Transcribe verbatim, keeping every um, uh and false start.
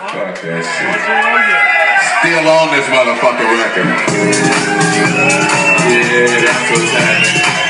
Fuck that shit. Still on this motherfucking record. Yeah, that's what's happening.